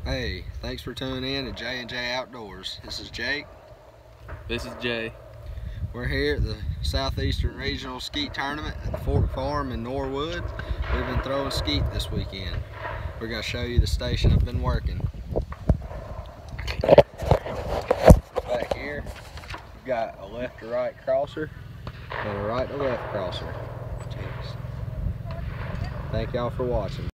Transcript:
Hey, thanks for tuning in to J&J Outdoors. This is Jake. This is Jay. We're here at the Southeastern Regional Skeet Tournament at the Fork Farm in Norwood. We've been throwing skeet this weekend. We're going to show you the station I've been working. Back here, we've got a left to right crosser and a right to left crosser. Thank y'all for watching.